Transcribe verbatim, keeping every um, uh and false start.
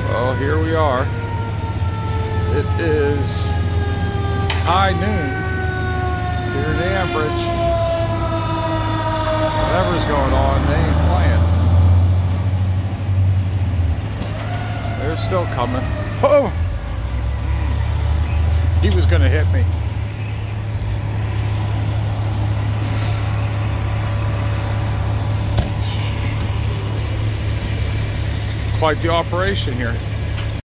Well, here we are. It is high noon here in Ambridge. Whatever's going on, they ain't playing. They're still coming. Oh! He was gonna hit me. Quite the operation here.